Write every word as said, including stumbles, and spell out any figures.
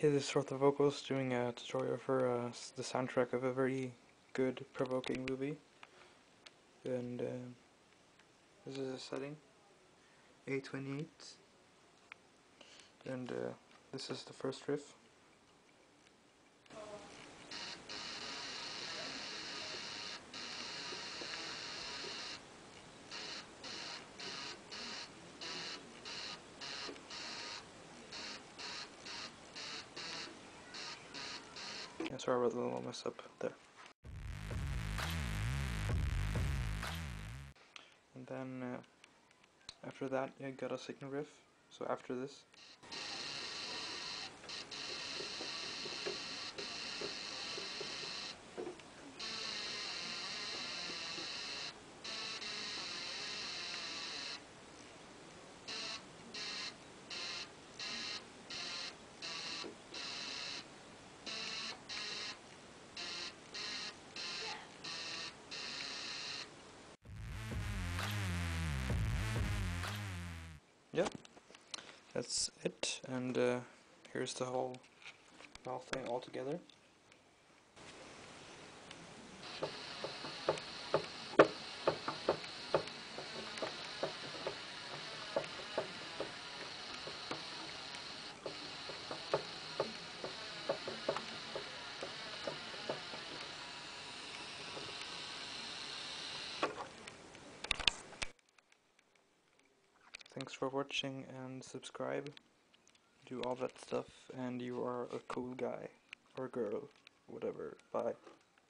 Hey, this is Rotha Vocals doing a tutorial for uh, the soundtrack of a very good, provoking movie. And uh, this is a setting, A twenty-eight. And uh, this is the first riff. Yeah, sorry about the little mess up there. And then uh, after that, you got a second riff. So after this. Yeah, that's it. And uh, here's the whole, the whole thing all together. Thanks for watching and subscribe. Do all that stuff, and you are a cool guy or girl, whatever. Bye.